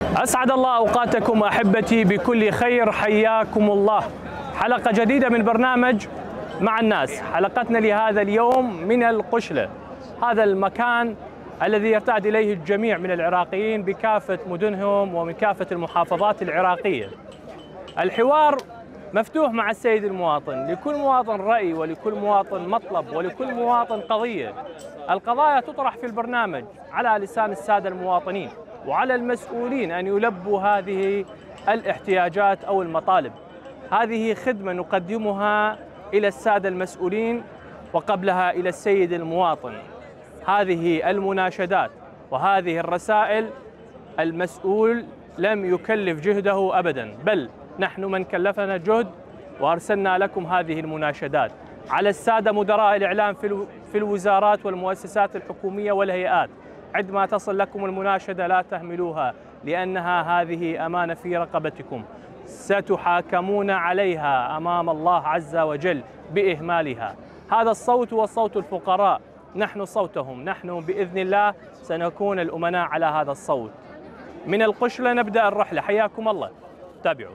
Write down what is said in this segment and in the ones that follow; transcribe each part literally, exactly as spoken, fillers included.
أسعد الله أوقاتكم أحبتي بكل خير، حياكم الله. حلقة جديدة من برنامج مع الناس. حلقتنا لهذا اليوم من القشلة، هذا المكان الذي يرتاد إليه الجميع من العراقيين بكافة مدنهم ومن كافة المحافظات العراقية. الحوار مفتوح مع السيد المواطن، لكل مواطن رأي ولكل مواطن مطلب ولكل مواطن قضية. القضايا تطرح في البرنامج على لسان السادة المواطنين، وعلى المسؤولين أن يلبوا هذه الاحتياجات أو المطالب. هذه خدمة نقدمها إلى السادة المسؤولين وقبلها إلى السيد المواطن. هذه المناشدات وهذه الرسائل المسؤول لم يكلف جهده أبدا، بل نحن من كلفنا جهد وأرسلنا لكم هذه المناشدات. على السادة مدراء الإعلام في الوزارات والمؤسسات الحكومية والهيئات، عندما تصل لكم المناشدة لا تهملوها، لأنها هذه أمانة في رقبتكم، ستحاكمون عليها أمام الله عز وجل بإهمالها. هذا الصوت هو صوت الفقراء، نحن صوتهم، نحن بإذن الله سنكون الأمناء على هذا الصوت. من القشلة نبدأ الرحلة، حياكم الله، تابعوا.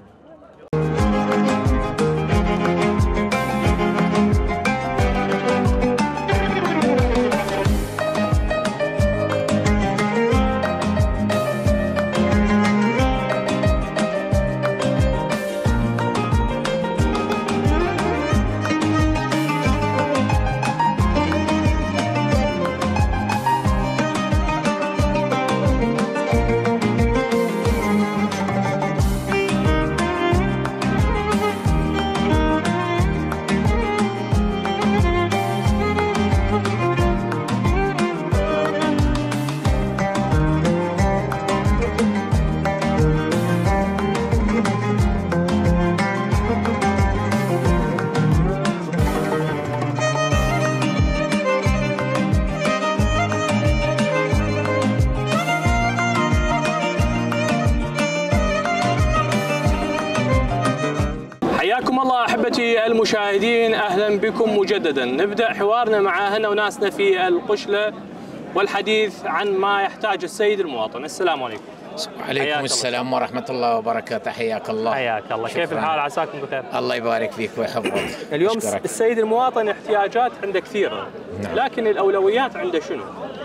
حياكم الله أحبتي المشاهدين، أهلا بكم مجددا. نبدأ حوارنا مع هنا وناسنا في القشلة والحديث عن ما يحتاج السيد المواطن. السلام عليكم. وعليكم السلام ورحمة الله وبركاته، حياك الله. حياك الله، كيف الحال؟ عساكم بخير. الله يبارك فيك ويحفظك. اليوم أشكرك. السيد المواطن احتياجات عنده كثيرة، نعم. لكن الأولويات عنده شنو؟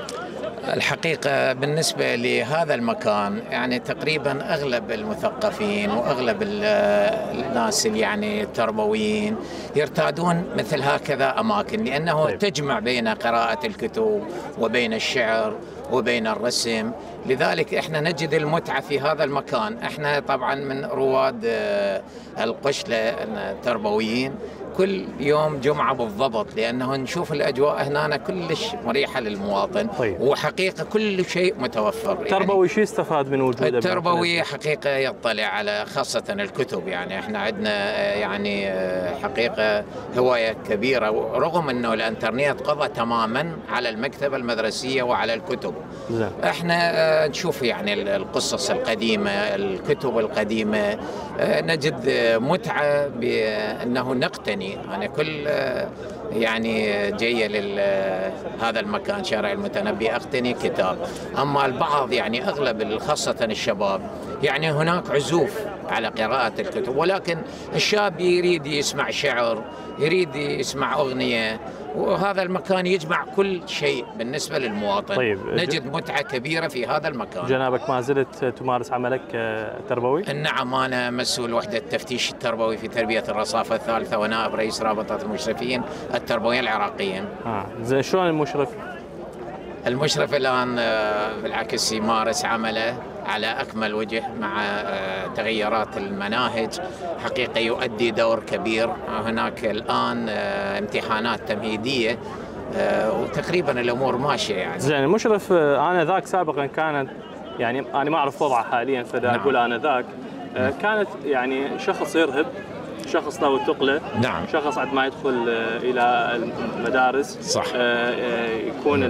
الحقيقة بالنسبة لهذا المكان يعني تقريبا أغلب المثقفين وأغلب الناس اللي يعني التربويين يرتادون مثل هكذا أماكن، لأنه طيب. تجمع بين قراءة الكتب وبين الشعر وبين الرسم، لذلك احنا نجد المتعة في هذا المكان. احنا طبعا من رواد القشلة التربويين كل يوم جمعة بالضبط، لأنه نشوف الأجواء هنا كلش مريحة للمواطن. طيب. وحقيقة كل شيء متوفر. التربوي يعني شو يستفاد من وجوده؟ التربوي حقيقة يطلع على خاصة الكتب، يعني احنا عندنا يعني حقيقة هواية كبيرة، رغم أنه الإنترنت قضى تماما على المكتبة المدرسية وعلى الكتب. زي. احنا نشوف يعني القصص القديمة، الكتب القديمة، نجد متعة بأنه نقتني. أنا كل يعني جاية لهذا المكان شارع المتنبي أقتني كتاب. أما البعض يعني أغلب خاصة الشباب يعني هناك عزوف على قراءة الكتب، ولكن الشاب يريد يسمع شعر، يريد يسمع أغنية، وهذا المكان يجمع كل شيء بالنسبة للمواطن. طيب. نجد متعة كبيرة في هذا المكان. جنابك ما زلت تمارس عملك التربوي؟ نعم، أنا مسؤول وحدة التفتيش التربوي في تربية الرصافة الثالثة، ونائب رئيس رابطة المشرفين التربويين العراقيين. آه. زين، شلون المشرف؟ المشرف الآن بالعكس يمارس عمله على أكمل وجه مع تغيرات المناهج، حقيقة يؤدي دور كبير. هناك الآن امتحانات تمهيدية وتقريبا الأمور ماشية يعني. زين، المشرف أنا ذاك سابقا كانت يعني أنا ما أعرف وضعه حاليا، فدا نعم. أقول أنا ذاك كانت يعني شخص يرهب، شخص له الثقله، نعم. شخص عندما يدخل الى المدارس صح. يكون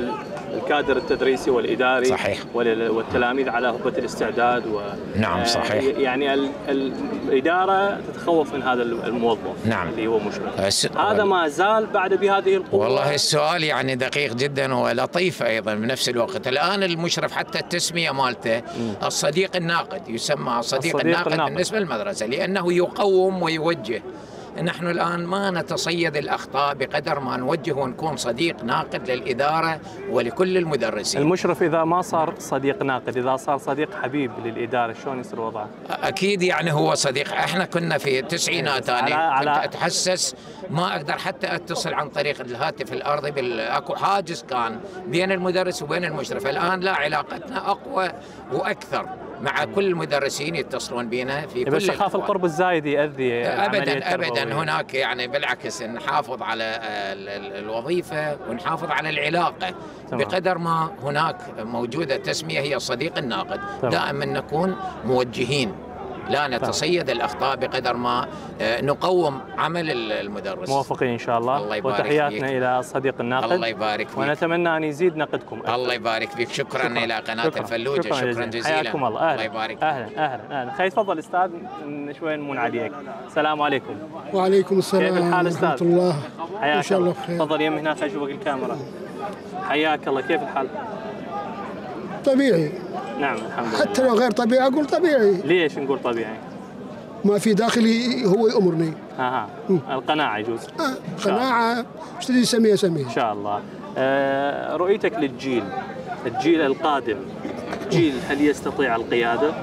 الكادر التدريسي والاداري صحيح. والتلاميذ على هبه الاستعداد و نعم صحيح. يعني الاداره تتخوف من هذا الموظف نعم. اللي هو مشرف. هذا ما زال بعد بهذه القوه. والله السؤال يعني دقيق جدا ولطيف ايضا بنفس الوقت. الان المشرف حتى التسميه مالته الصديق الناقد، يسمى الصديق, الصديق الناقد, الناقد بالنسبه للمدرسه، لانه يقوم ويوجه. نحن الآن ما نتصيد الأخطاء بقدر ما نوجه ونكون صديق ناقد للإدارة ولكل المدرسين. المشرف إذا ما صار صديق ناقد، إذا صار صديق حبيب للإدارة، شلون يصير وضعه؟ أكيد يعني هو صديق. احنا كنا في التسعينات أنا كنت أتحسس ما أقدر حتى أتصل عن طريق الهاتف الأرضي، بالأكو حاجز كان بين المدرس وبين المشرف. الآن لا، علاقتنا أقوى وأكثر مع كل المدرسين يتصلون بنا في كل. بس أخاف القرب الزايد يؤذي أبدا أبدا. هناك يعني بالعكس نحافظ على الوظيفة ونحافظ على العلاقة. تمام. بقدر ما هناك موجودة تسمية هي الصديق الناقد. تمام. دائما نكون موجهين، لا نتصيد الأخطاء بقدر ما نقوم عمل المدرس. موافقين إن شاء الله. الله يبارك وتحياتنا فيك. إلى الصديق الناقد. الله يبارك فيك. ونتمنى أن يزيد نقدكم أكثر. الله يبارك فيك. شكرا, شكرا. إلى قناة شكرا. الفلوجة. شكرا, شكرا جزيلا. حياكم الله. أهلا. الله يبارك. أهلا أهلا أهلا. خلي تفضل أستاذ شوي نمون عليك. السلام عليكم. وعليكم السلام. كيف الحال أستاذ؟ ورحمة الله. حياك إن شاء الله بخير. تفضل يم هناك أشوفك الكاميرا. حياك الله. كيف الحال؟ طبيعي. نعم الحمد لله. حتى لو غير طبيعي أقول طبيعي. ليش نقول طبيعي؟ ما في داخلي هو يأمرني. اها القناعة يجوز. آه. قناعة ايش تريد تسميها سميها. ان شاء الله. آه رؤيتك للجيل، الجيل القادم، جيل هل يستطيع القيادة؟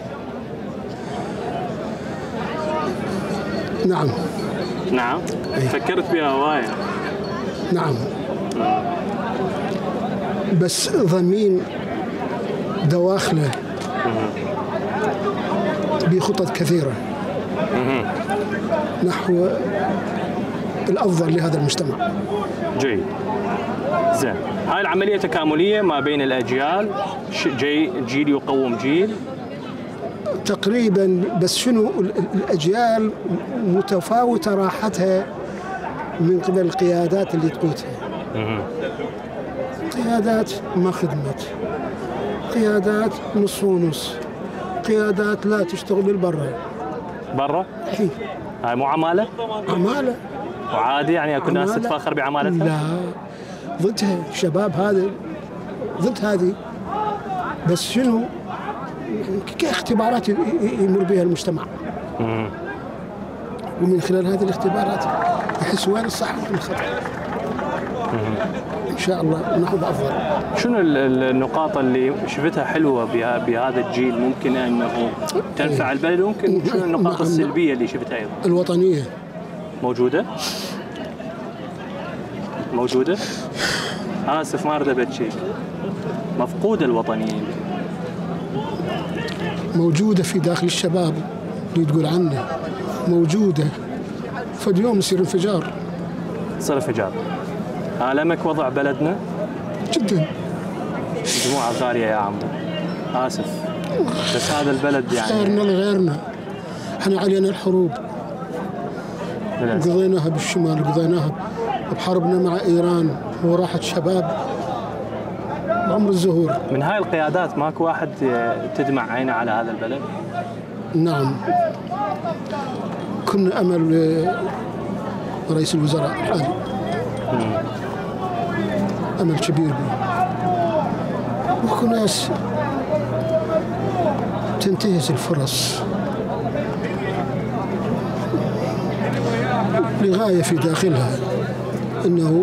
نعم. نعم. أي. فكرت بها هواية. نعم. بس ضمين دواخله بخطط كثيرة نحو الأفضل لهذا المجتمع. جيد. زين. هاي العملية تكاملية ما بين الأجيال، جي جيل يقوم جيل تقريبا. بس شنو الأجيال متفاوتة راحتها من قبل القيادات اللي تقودها. قيادات ما خدمت، قيادات نص ونص، قيادات لا تشتغل بالبرة. برا؟ اي. هاي مو عمالة؟ عمالة. وعادي يعني اكو ناس تتفاخر بعمالتها؟ لا، ضدها. الشباب هذا ضد هذه. بس شنو؟ كاختبارات يمر بها المجتمع. مم. ومن خلال هذه الاختبارات يحس وين الصح وين الخطأ. إن شاء الله ناخذ أفضل. شنو النقاط اللي شفتها حلوة بهذا الجيل ممكن أنه تنفع البلد، وممكن شنو النقاط السلبية اللي شفتها أيضا؟ الوطنية موجودة؟ موجودة؟ آسف ما أريد أبتشيك. مفقودة الوطنية. موجودة في داخل الشباب اللي تقول عنه موجودة. فاليوم يصير انفجار. يصير انفجار. ألمك وضع بلدنا؟ جدا. دموع غالية يا عمو. آسف. بس هذا البلد يعني غيرنا لغيرنا. احنا علينا الحروب. قضيناها بالشمال، قضيناها بحربنا مع إيران وراحت شباب بعمر الزهور. من هاي القيادات ماكو واحد تدمع عينه على هذا البلد؟ نعم. كنا أمل رئيس الوزراء الحالي. أمل كبير به. وكو ناس تنتهز الفرص لغاية في داخلها، إنه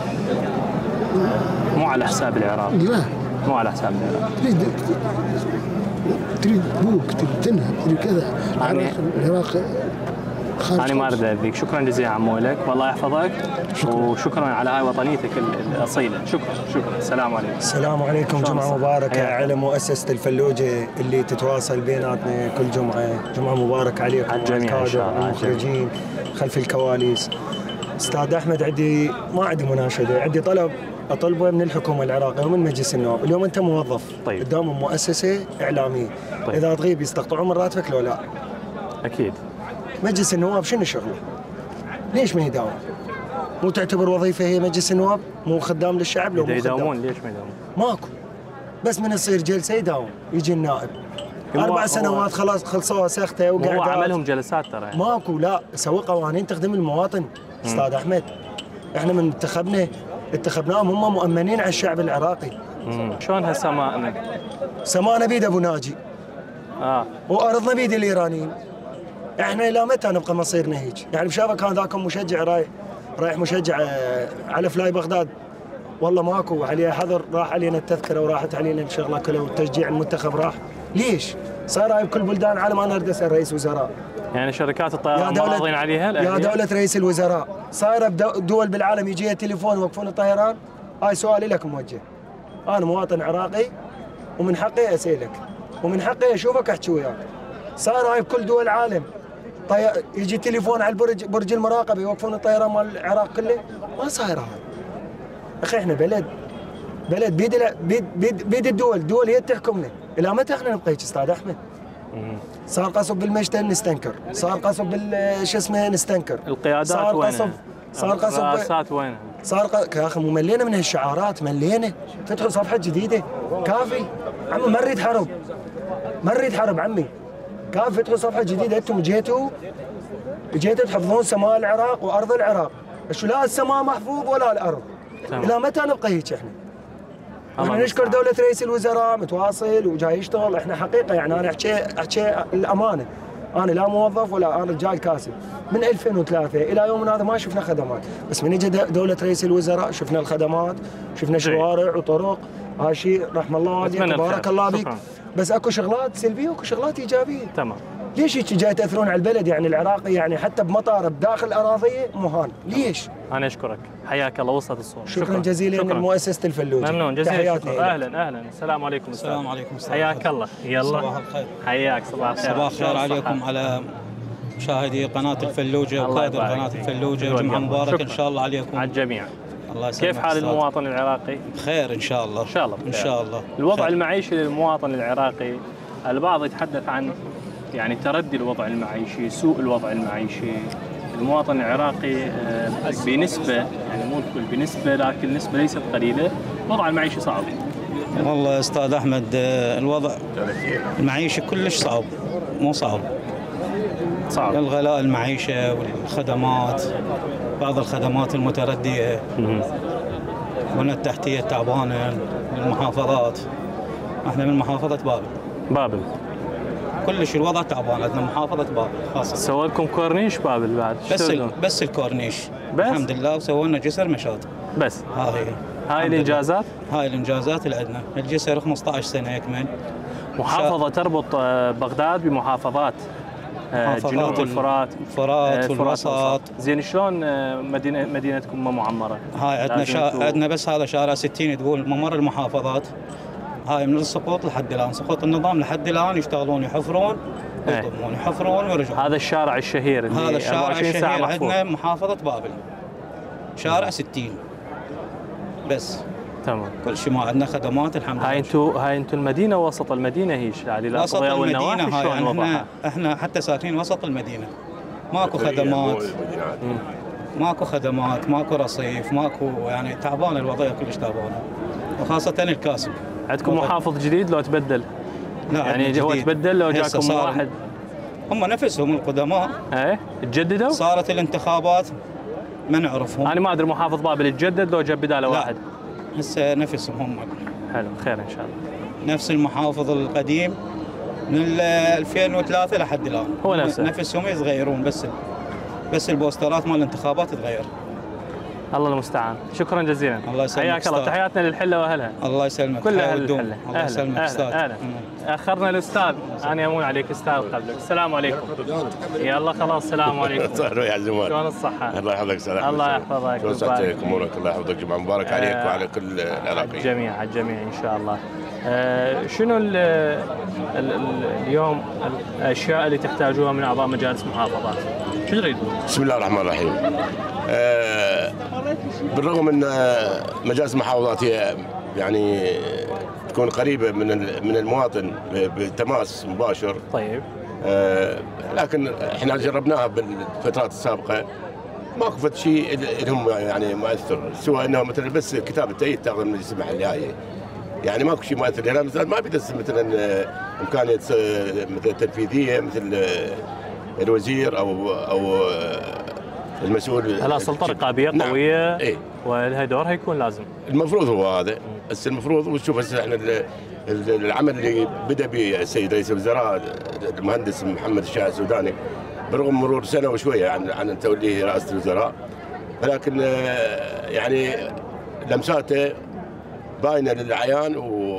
مو على حساب العراق. لا، مو على حساب العراق. تريد تريد بوك، تريد تنهب، تريد كذا. العراق العراق أنا ما أريد أذيك. شكرا جزيلا عمو لك، والله يحفظك. شكرا. وشكرا على هاي وطنيتك الأصيلة. شكرا شكرا. السلام عليكم. السلام عليكم. جمعة مباركة على مؤسسة الفلوجة اللي تتواصل بيناتنا كل جمعة. جمعة مباركة عليكم على الجميع إن شاء الله. المخرجين خلف الكواليس. أستاذ أحمد، عندي ما عندي مناشدة، عندي طلب أطلبه من الحكومة العراقية ومن مجلس النواب. اليوم أنت موظف طيب. قدام مؤسسة إعلامية. طيب. إذا تغيب يستقطعون من راتبك لو لا؟ أكيد. مجلس النواب شنو شغله؟ ليش ما يداوم؟ مو تعتبر وظيفه هي مجلس النواب؟ مو خدام للشعب؟ لو مو يداومون ليش ما يداومون؟ ماكو. بس من يصير جلسه يداوم، يجي النائب اربع سنوات خلاص خلصوها سخته وقاعد. هو عملهم جلسات ترى يعني. ماكو، لا سووا قوانين تخدم المواطن استاذ احمد. احنا من انتخبنا انتخبناهم هم مؤمنين على الشعب العراقي. امم شلون هسه ما امن؟ سمانا بيد ابو ناجي اه وارضنا بيد الايرانيين. احنا الى متى نبقى مصيرنا هيك؟ يعني بشافه كان ذاك مشجع رايح رايح مشجع على فلاي بغداد، والله ماكو عليه حظر، راح علينا التذكره وراحت علينا الشغله كلها والتشجيع المنتخب راح. ليش؟ صار هاي بكل بلدان العالم انا اريد اسال رئيس وزراء. يعني شركات الطيران ما راضين عليها؟ يا دولة رئيس الوزراء، صايره بدول بالعالم يجيها تليفون يوقفون الطيران؟ هاي سؤالي لك موجه. انا مواطن عراقي ومن حقي اسالك ومن حقي اشوفك احكي وياك. صار هاي بكل دول العالم طي... يجي تليفون على البرج برج المراقبه يوقفون الطيران مال العراق كله؟ ما صاير هذا. اخي احنا بلد بلد بيد بيد بيد, بيد الدول، الدول هي تحكمنا. الى متى احنا نبقى هيك استاذ احمد؟ صار قصب بالمشتل نستنكر، صار قصب بال شو اسمه نستنكر. القيادات وينها؟ صار قصب الرئاسات وينها؟ صار ق... يا اخي ملينا من هالشعارات، ملينا. فتحوا صفحه جديده كافي. عمي ما نريد حرب، ما نريد حرب عمي. كافي فتحوا صفحه جديده. انتم جيتوا جيتوا تحفظون سماء العراق وارض العراق. شو لا السماء محفوظ ولا الارض. تمام. الى متى نبقى هيك احنا؟ احنا نشكر دولة رئيس الوزراء متواصل وجاي يشتغل. احنا حقيقه يعني انا احكي احكي الامانه، انا لا موظف ولا انا رجال كاسب. من ألفين وثلاثة الى يومنا هذا ما شفنا خدمات، بس من اجى دوله رئيس الوزراء شفنا الخدمات، شفنا شوارع وطرق. هذا شيء رحم الله والديك تبارك الله بك. بس اكو شغلات سلبيه واكو شغلات ايجابيه. تمام. ليش هيك جاي تاثرون على البلد؟ يعني العراقي يعني حتى بمطار بداخل الاراضيه مهان، ليش؟ انا اشكرك، حياك الله، وصلت الصوره. شكرا, شكرا جزيلا من مؤسسه الفلوجي. ممنون جزيلا. اهلا اهلا. السلام عليكم. السلام عليكم. حياك الله. يلا صباح الخير. حياك. صباح الخير. صباح الخير عليكم على مشاهدي قناه الفلوجه وقادر قناه الفلوجه. جمعه مبارك ان شاء الله عليكم على الجميع. الله يسلمك. كيف حال المواطن العراقي؟ بخير ان شاء الله. ان شاء الله ان شاء الله. الوضع خير. المعيشي للمواطن العراقي، البعض يتحدث عن يعني تردي الوضع المعيشي، سوء الوضع المعيشي. المواطن العراقي بنسبة يعني مو الكل، بنسبة لكن نسبة ليست قليلة الوضع المعيشي صعب. والله استاذ احمد الوضع المعيشي كلش صعب، مو صعب صعب. الغلاء المعيشة والخدمات، بعض الخدمات المتردية والبنى التحتية التعبانة المحافظات. احنا من محافظة بابل. بابل كلش الوضع تعبان. عندنا محافظة بابل خاصة. سووا لكم كورنيش بابل بعد؟ بس ال... بس الكورنيش بس؟ الحمد لله. وسووا لنا جسر مشاة بس. هاي هاي الانجازات؟ هاي الانجازات اللي عندنا. الجسر خمسة عشر سنة يكمل. محافظة شا... تربط بغداد بمحافظات جنوب الفرات الفرات والوسط. زين شلون مدينة مدينتكم ما معمرة؟ هاي عندنا شا... عندنا بس هذا شارع ستين تقول ممر المحافظات. هاي من السقوط لحد الان، سقوط النظام لحد الان يشتغلون يحفرون ويضمون يحفرون ويرجعون. هذا الشارع الشهير اللي هذا الشارع الشهير محفور. عندنا محافظة بابل شارع ستين بس. تمام. كل شيء ما عندنا خدمات الحمد لله. هاي انتم هاي انتم المدينه وسط المدينه هيش يعني وسط المدينه. هاي يعني احنا احنا حتى ساكنين وسط المدينه. ماكو خدمات ماكو خدمات ماكو رصيف ماكو، يعني تعبان الوضعيه كلش تعبانه وخاصه الكاسب. عندكم محافظ جديد لو تبدل؟ لا يعني هو تبدل لو جاكم واحد؟ هم نفسهم القدماء ايه تجددوا؟ صارت الانتخابات ما نعرفهم. انا ما ادري محافظ بابل تجدد لو جاب بداله واحد؟ هسه نفسهم هم. حلو خير ان شاء الله. نفس المحافظ القديم من ألفين وثلاثة لحد الان هو نفسه نفسهم يتغيرون بس بس البوسترات مال الانتخابات تتغير. الله المستعان. شكرا جزيلا. الله يسلمك. حياك الله. تحياتنا للحله واهلها. الله يسلمك. كل اهل الحله. الله يسلمك استاذ. اهلا. اخرنا الاستاذ. انا يمون عليك استاذ قبلك. السلام عليكم. يلا خلاص السلام عليكم. يا زمان. شلون الصحه؟ الله يحفظك. سلام. الله يحفظك. شلون صحتك امورك؟ الله يحفظك. جمعه مبارك عليك آه وعلى كل العراقيين. الجميع على الجميع ان شاء الله. آه شنو ال ال ال اليوم الاشياء اللي تحتاجوها من اعضاء مجالس محافظات؟ شو تريدون؟ بسم الله الرحمن الرحيم. آه بالرغم ان مجالس المحافظات هي يعني تكون قريبه من من المواطن بتماس مباشر. طيب. آه لكن احنا جربناها بالفترات السابقه ماكو فد شيء اللي هم يعني مؤثر، سوى انه مثلا بس كتاب التأييد تاخذ من المجلس المحلي هاي، يعني ماكو شيء مؤثر. لان مثلا ما بيدس مثلا امكانيه مثل تنفيذيه مثل الوزير او او المسؤول. هلا سلطه رقابيه قويه. نعم. إيه؟ ولها دورها يكون لازم. المفروض هو هذا، بس المفروض وشوف هسه احنا العمل اللي بدا به السيد رئيس الوزراء المهندس محمد الشاعر السوداني برغم مرور سنه وشويه عن عن توليه رئاسه الوزراء، ولكن يعني لمساته باينه للعيان،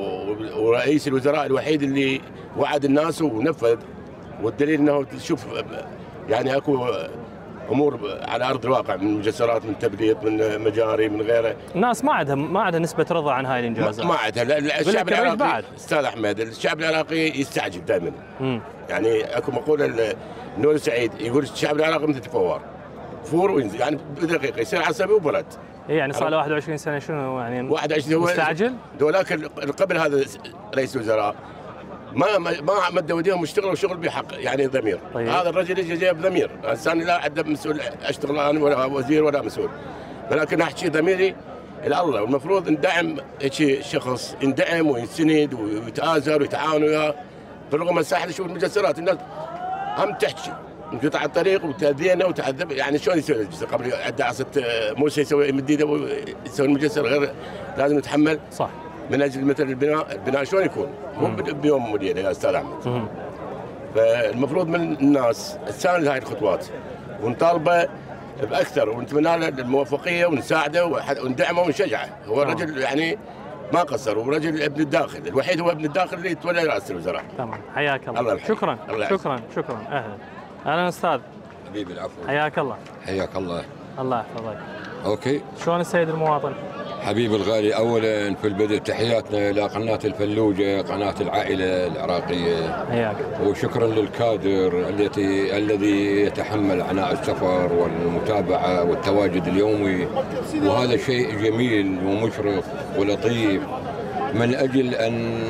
ورئيس الوزراء الوحيد اللي وعد الناس ونفذ، والدليل انه تشوف يعني اكو امور على ارض الواقع من مجسرات، من تبليط، من مجاري، من غيره. الناس ما عندها ما عندها نسبه رضا عن هاي الانجازات. ما عندها. الشعب العراقي استاذ احمد، الشعب العراقي يستعجل دائما. يعني اكو مقوله نور سعيد يقول الشعب العراقي مثل الفوار، فور وينزل يعني بدقيقه يصير عصبي وبرد. اي يعني صار له واحد وعشرين سنه شنو يعني واحد وعشرين هو مستعجل؟ ولكن قبل هذا رئيس الوزراء ما ما ما مدوا ايديهم يشتغلوا شغل بحق يعني ضمير. طيب. هذا الرجل يجي جايب ضمير، انسان لا عنده مسؤول اشتغل انا ولا وزير ولا مسؤول، ولكن احكي ضميري الى الله، والمفروض ندعم هيك شخص، يندعم ويسند ويتآزر ويتعاون وياه. بالرغم هسه احنا نشوف المجسرات الناس هم تحكي انقطع الطريق وتاذينا وتعذب، يعني شلون يسوي المجسر؟ قبل عده عصا موسى يسوي يمد ايده ويسوي المجسر، غير لازم يتحمل. صح. من اجل مثل البناء، البناء شلون يكون؟ مو بيوم وليله يا استاذ احمد. فالمفروض من الناس تساند هاي الخطوات ونطالبه باكثر، ونتمنى له الموفقيه ونساعده وندعمه ونشجعه. هو رجل يعني ما قصر، ورجل ابن الداخل، الوحيد هو ابن الداخل اللي يتولى رئاسه الوزراء. تمام، حياك الله. الله شكرا الله شكرا شكرا. اهلا اهلا استاذ. حبيبي العفو. حياك الله. حياك الله. الله يحفظك. اوكي. شلون السيد المواطن؟ حبيبي الغالي، اولا في البدء تحياتنا الى قناه الفلوجه، قناه العائله العراقيه. حياك. وشكرا للكادر التي الذي يتحمل عناء السفر والمتابعه والتواجد اليومي، وهذا شيء جميل ومشرف ولطيف من اجل ان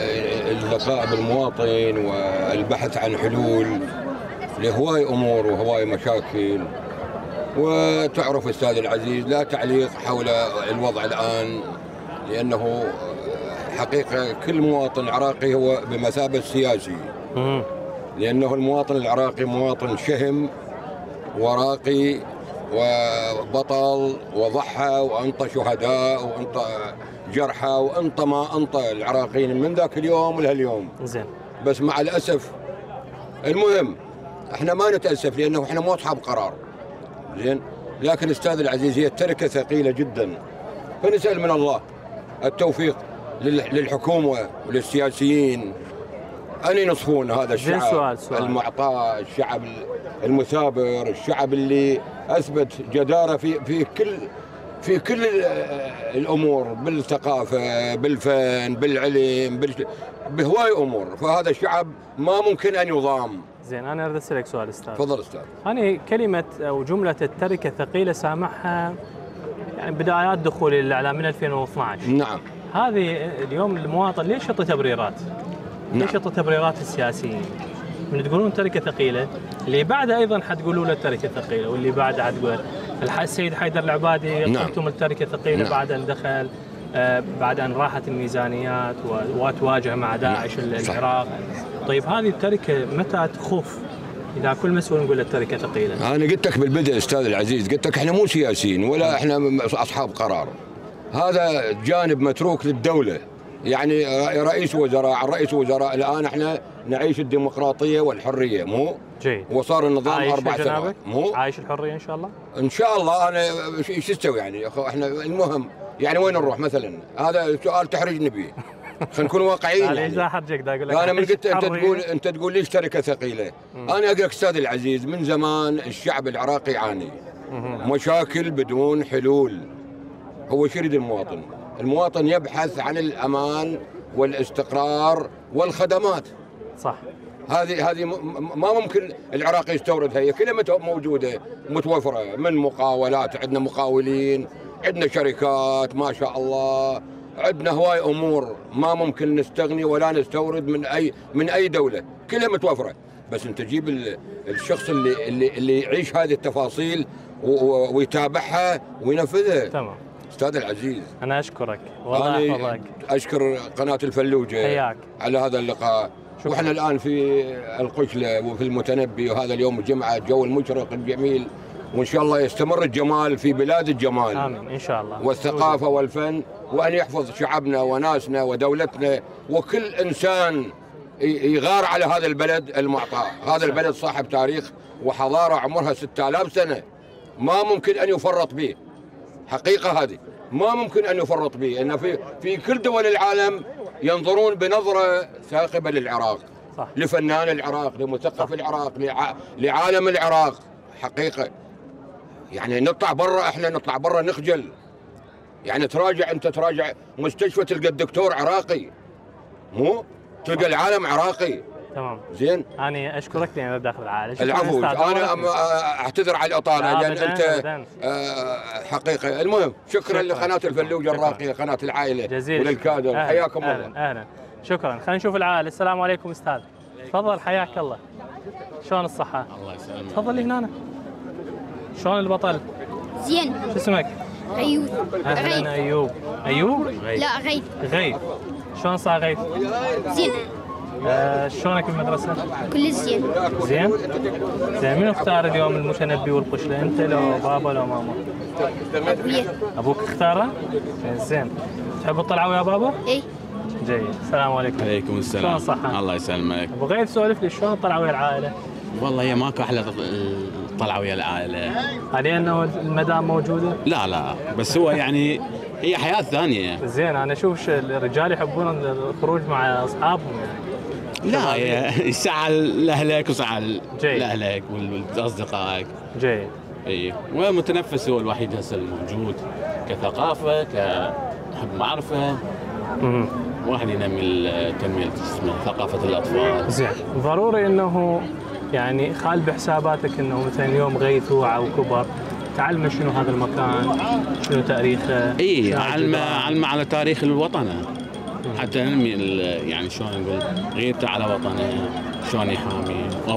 اللقاء بالمواطن والبحث عن حلول لهواي امور وهواي مشاكل. وتعرف استاذ العزيز لا تعليق حول الوضع الان، لانه حقيقه كل مواطن عراقي هو بمثابه سياسي، لانه المواطن العراقي مواطن شهم وراقي وبطل، وضحى وانطى شهداء وانطى جرحى وانطى ما انطى العراقيين من ذاك اليوم لهاليوم. زين. بس مع الاسف المهم احنا ما نتاسف لانه احنا مو اصحاب قرار. زين، لكن استاذ العزيز هي التركه ثقيله جدا، فنسال من الله التوفيق للحكومه وللسياسيين ان ينصفون هذا الشعب سؤال سؤال. المعطاء، الشعب المثابر، الشعب اللي اثبت جداره في في كل في كل الامور، بالثقافه، بالفن، بالعلم، بهواي امور، فهذا الشعب ما ممكن ان يضام. زين، انا اريد اسالك سؤال استاذ. تفضل استاذ. انا كلمه او جمله التركه ثقيله سامعها يعني بدايات دخولي الاعلام من ألفين واثنعش. نعم. هذه اليوم المواطن ليش يعطي تبريرات؟ نعم. ليش يعطي تبريرات السياسيين؟ من تقولون تركه ثقيله، اللي بعده ايضا حتقولوا له تركه ثقيله، واللي بعده حتقول السيد حيدر العبادي نعم. قلتم التركه ثقيله. نعم. بعد ان دخل آه بعد ان راحت الميزانيات وتواجه مع داعش. نعم. العراق. طيب هذه التركه متى تخف؟ اذا كل مسؤول نقول التركه ثقيله. انا قلت لك بالبدء استاذ العزيز، قلت لك احنا مو سياسيين ولا احنا اصحاب قرار، هذا جانب متروك للدوله. يعني رئيس وزراء رئيس وزراء الان احنا نعيش الديمقراطيه والحريه، مو جيد. وصار النظام اربع سنوات، مو عايش الحريه ان شاء الله. ان شاء الله. انا ايش استوي يعني احنا المهم يعني وين نروح مثلا؟ هذا سؤال تحرجني به. خلينا نكون واقعيين. يعني اذا حرجك دا اقول لك انا من قلت انت تقول انت تقول ليش تركه ثقيله؟ مم. انا اقول لك استاذ العزيز، من زمان الشعب العراقي يعاني مشاكل بدون حلول. هو شو يريد المواطن؟ المواطن يبحث عن الامان والاستقرار والخدمات. صح. هذه هذه ما ممكن العراق يستوردها، هي كلها موجوده متوفره من مقاولات، عندنا مقاولين، عندنا شركات ما شاء الله، عندنا هواي امور ما ممكن نستغني ولا نستورد من اي من اي دوله، كلها متوفره. بس انت تجيب الشخص اللي اللي اللي يعيش هذه التفاصيل ويتابعها وينفذها. تمام استاذ العزيز، انا اشكرك والله يحفظك. اشكر قناه الفلوجه حياك على هذا اللقاء. شكرا. واحنا الان في القشله وفي المتنبي، وهذا اليوم الجمعه، الجو المشرق الجميل، وان شاء الله يستمر الجمال في بلاد الجمال. امين ان شاء الله. والثقافه والفن، وان يحفظ شعبنا وناسنا ودولتنا، وكل انسان يغار على هذا البلد المعطاء. هذا البلد صاحب تاريخ وحضاره عمرها ستة آلاف سنه، ما ممكن ان يفرط به. حقيقه هذه ما ممكن ان يفرط به، ان في في كل دول العالم ينظرون بنظره ثاقبه للعراق. صح. لفنان العراق، لمثقف العراق، لع... لعالم العراق. حقيقه يعني نطلع برا، احنا نطلع برا نخجل. يعني تراجع، انت تراجع مستشفى تلقى الدكتور عراقي، مو تلقى العالم عراقي. تمام زين. انا اشكرك لاني داخل العائله. العفو، انا اعتذر على الاطاله لان انت آه حقيقه. المهم شكرا لقناه الفلوجه الراقيه، قناه العائله جزيل وللكادر. حياكم الله. اهلا اهلا شكرا. خلينا نشوف العائله. السلام عليكم استاذ. تفضل حياك الله. شلون الصحه؟ الله يسلمك. تفضل هنا. شلون البطل؟ زين. شو اسمك؟ ايوب. اهلا ايوب. ايوب؟ لا غيث. غيث. شلون صار غيث؟ زين. آه شلونك بالمدرسة؟ كل زين. زين؟ زين. منو اختار اليوم المتنبي والقشلة؟ أنت لو بابا لو ماما؟ أبويا. أبوك اختاره؟ زين. تحب تطلعوا ويا بابا؟ إيه. جيد. السلام عليكم. عليكم السلام. شلون الصحة؟ الله يسلمك. أبو غيث سولف لي شلون طلعوا ويا العائلة؟ والله هي ماكو أحلى طلعوا ويا العائلة. علي أنه المدام موجودة؟ لا لا، بس هو يعني هي حياة ثانية. زين. أنا أشوف الرجال يحبون الخروج مع أصحابهم يعني. لا يسعى لاهلك وسعى جيد. لاهلك واصدقائك. جيد. اي، والمتنفس هو الوحيد هسه الموجود كثقافه، كحب معرفه. امم واحد ينمي تنميه ثقافه الاطفال. زين. ضروري انه يعني خال بحساباتك انه مثلا اليوم غيث وعى وكبر، تعلمه شنو هذا المكان، شنو تاريخه. اي، علمه علمه على تاريخ الوطن، حتى ننمي يعني شلون نقول غيرته على وطنه، شلون يحامي. او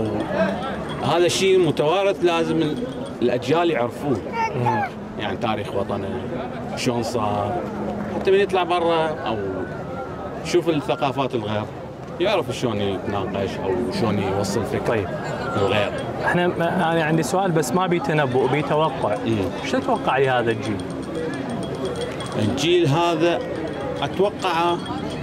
هذا الشيء متوارث، لازم الاجيال يعرفوه. يعني تاريخ وطنه شلون صار، حتى من يطلع برا او يشوف الثقافات الغير يعرف شلون يتناقش او شلون يوصل فكره. طيب. الغير. احنا انا عندي سؤال بس ما بي تنبؤ، بي توقع. ايش تتوقع لهذا الجيل؟ الجيل هذا اتوقع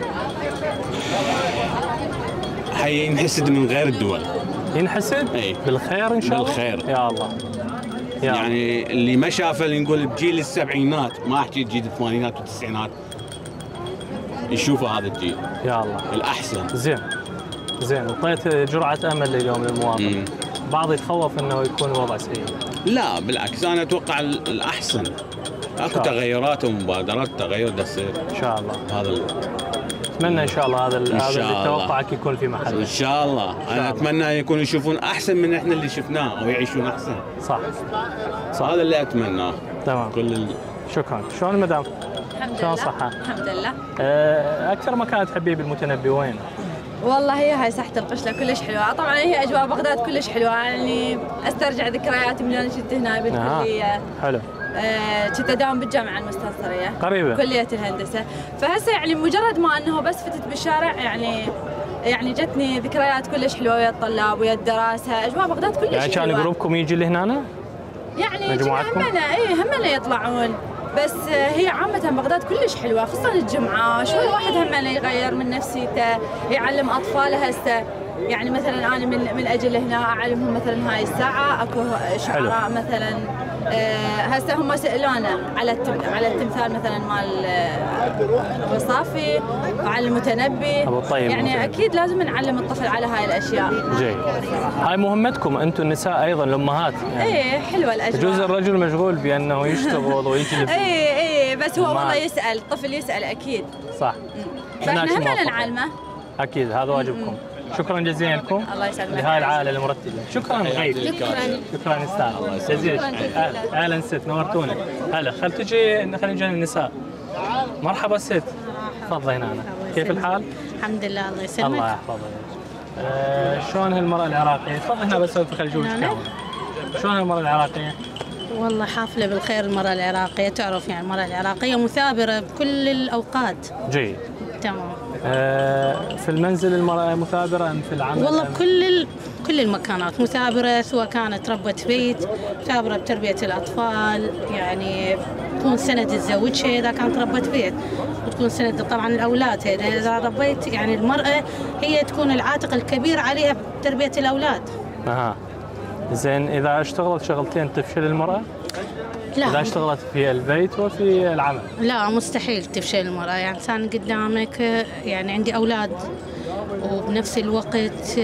حينحسد من غير الدول. ينحسد؟ اي. بالخير ان شاء الله؟ بالخير يا الله. يا يعني الله. اللي ما شافه، اللي نقول بجيل السبعينات، ما احكي جيل الثمانينات والتسعينات، يشوفوا هذا الجيل. يا الله. الاحسن. زين. زين. اعطيت جرعه امل اليوم للمواطن. بعض يتخوف انه يكون الوضع سيء. لا بالعكس، انا اتوقع الاحسن. اكو تغيرات ومبادرات تغير تصير ان شاء الله. هذا اتمنى ان شاء الله هذا هذا توقعك يكون في محله. ان شاء الله. انا شاء اتمنى الله. يكونوا يشوفون احسن من احنا اللي شفناه، او يعيشون احسن. صح. صح. هذا اللي اتمناه. تمام. كل ال... شكرا. شلون المدام؟ الحمد شلون لله. صحة؟ الحمد لله. اكثر مكان تحبيه بالمتنبي وين؟ والله هي هاي ساحة القشلة كلش حلوة، طبعا هي أجواء بغداد كلش حلوة، يعني أسترجع ذكرياتي من أنا كنت هنا بالكلية. آه. حلو. كنت آه أداوم بالجامعة المستنصرية قريبة كلية الهندسة، فهسه يعني مجرد ما أنه بس فتت بالشارع يعني يعني جتني ذكريات كلش حلوة ويا الطلاب ويا الدراسة، أجواء بغداد كلش يعني حلوة. كان جروبكم يجي لهنا؟ يعني همنا اي همنا يطلعون، بس هي عامة بغداد كلش حلوة، خصوصا الجمعة، شو الواحد همنا يغير من نفسيته، يعلم أطفاله هسه. يعني مثلا أنا من من أجل هنا أعلمهم مثلا هاي الساعة أكو شعراء مثلا هسه هم سألونا على التم... على التمثال مثلا مال أبو صافي وعلى المتنبي. أبو الطيب. يعني المتنبي. أكيد لازم نعلم الطفل على هاي الأشياء. جيد. هاي مهمتكم أنتم النساء أيضا الأمهات. يعني إيه حلوة الأجواء. يجوز الرجل مشغول بأنه يشتغل ويجلب. إيه إيه بس هو والله يسأل، الطفل يسأل أكيد. صح. فإحنا همنا نعلمه. أكيد هذا واجبكم. شكرا جزيلا لكم. الله يسلمك. لهاي العائله المرتبه. شكرا غيث. شكرا. شكرا استاذ. جزيلا. اهلا ست، نورتونا. هلا خل تجي خلينا نجي النساء. مرحبا ست. تفضلي هنا. كيف الحال؟ الحمد لله. الله يسلمك. الله يحفظك. آه شلون هالمرأة العراقية؟ تفضلي هنا بس خلي اشوفك كامل. شلون هالمرأة العراقية؟ والله حافلة بالخير المرأة العراقية، تعرف يعني المرأة العراقية مثابرة بكل الأوقات. جيد. تمام. آه في المنزل المرأة مثابرة أم في العمل؟ والله بكل ال... كل المكانات مثابرة، سواء كانت ربة بيت، مثابرة بتربية الأطفال، يعني تكون سند لزوجها إذا كانت ربة بيت، وتكون سند طبعا لأولادها، إذا ربيت يعني المرأة هي تكون العاتق الكبير عليها بتربية الأولاد. أها. زين إذا اشتغلت شغلتين تفشل المرأة؟ لا. إذا اشتغلت في البيت وفي العمل؟ لا مستحيل تفشل المرأة، يعني إنسان قدامك يعني عندي أولاد وبنفس الوقت